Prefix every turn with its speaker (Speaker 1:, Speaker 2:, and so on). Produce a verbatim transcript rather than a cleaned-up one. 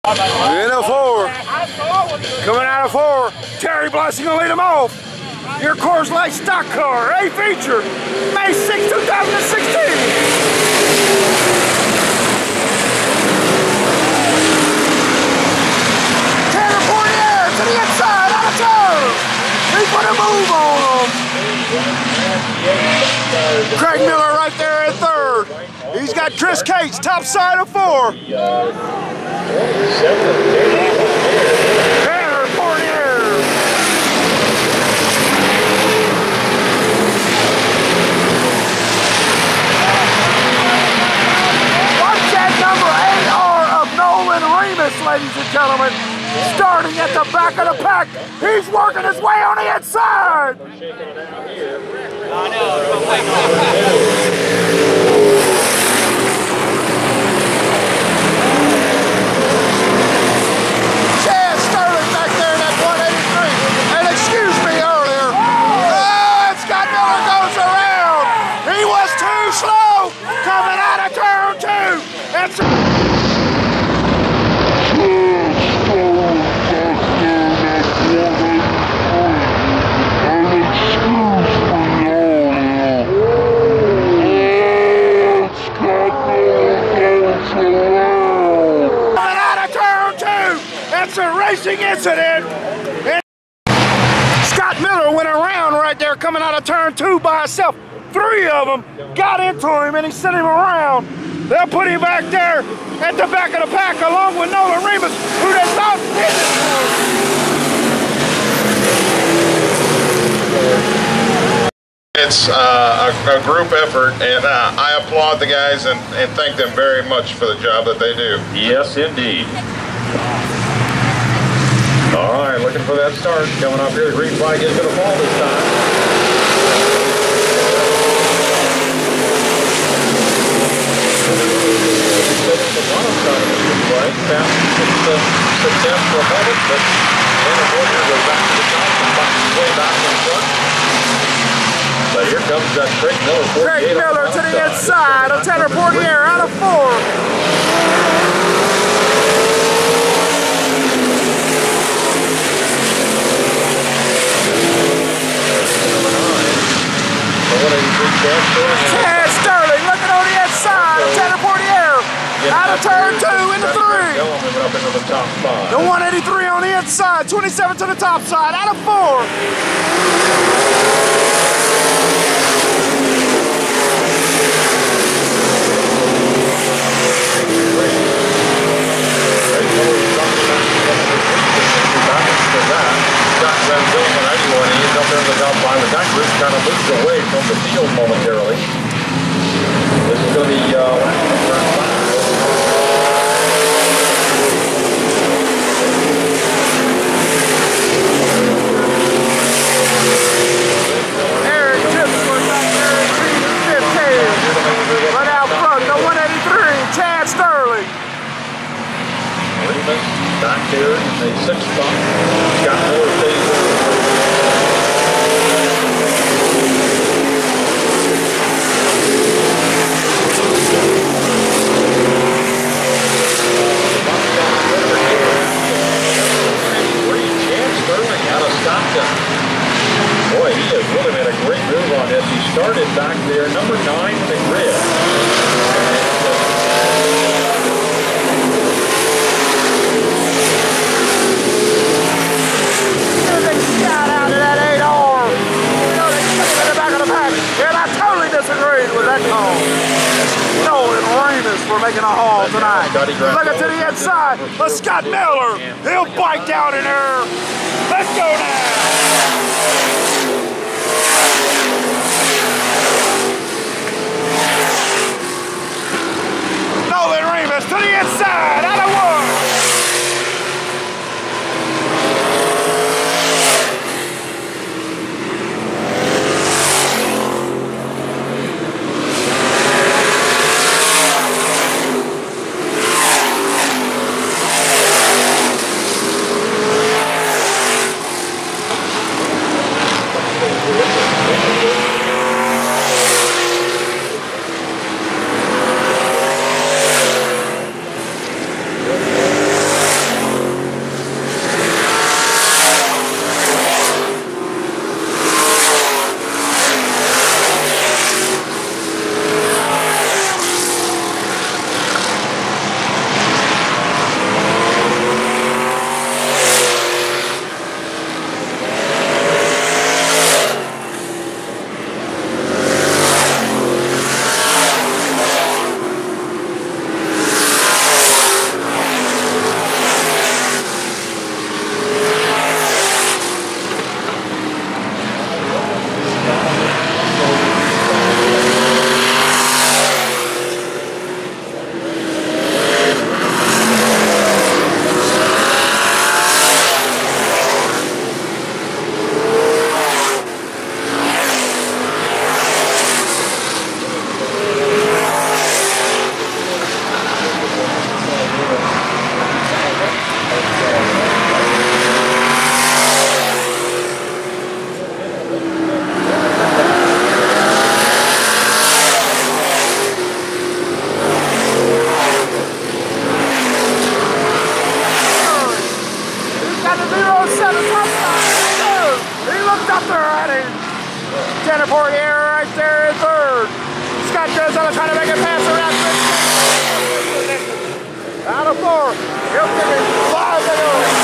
Speaker 1: In a four. Coming out of four. Terry Blessing will lead him off. Your Coors Light stock car, A feature, May sixth, two thousand sixteen. Tanner Portier to the inside, out of turn. He put a move on him. Craig Miller right there at third. He's got Chris Cates, top side of four. Tanner Portier. Watch that number eight R of Nolan Remus, ladies and gentlemen. Starting at the back of the pack. He's working his way on the inside. Chad Sterling back there in that one eighty-three. And excuse me earlier. Oh, Scott Miller goes around. He was too slow coming out of turn two. It's a racing incident. And Scott Miller went around right there coming out of turn two by himself. Three of them got into him and he sent him around. They'll put him back there at the back of the pack along with Nolan Remus, who does not hit it.
Speaker 2: It's uh, a, a group effort, and uh, I applaud the guys and, and thank them very much for the job that they do.
Speaker 3: Yes, indeed. All right, looking for that start. Coming up here, the green flag is going to fall this time. The bottom side of the green flag. Fast success for a moment, but Tanner Portier goes back to the top and finds his way back in front. But here comes that Craig Miller.
Speaker 1: Craig Miller to the inside of Tanner Portier out of four. Chad Sterling looking on the inside of Tanner Portier. Out of turn two into three. The one eighty-three on the inside, twenty-seven to the top side, out of four.
Speaker 3: Kind of moves away from the field momentarily. This is going to be uh, round five.
Speaker 1: Eric Gibson back there at fifteen. Right out front, the one eighty-three, Chad Sterling.
Speaker 3: Remus back there in the sixth spot. Scott Miller stays there. Boy, he has really made a great move on this. He started back there, number nine in the grid.
Speaker 1: They shot out of that eight R. You know, they took it in the back of the pack. And I totally disagreed with that call. Nolan Remus for making a haul tonight. Looking to the inside. But Scott Miller, he'll bite down in there. Let's go now. Nolan Remus to the inside, out of one. seven top side. He looked up there at him. Jennifer Air right there in third. Scott Grisella trying to make it pass around. Out of four. He'll give him five to go.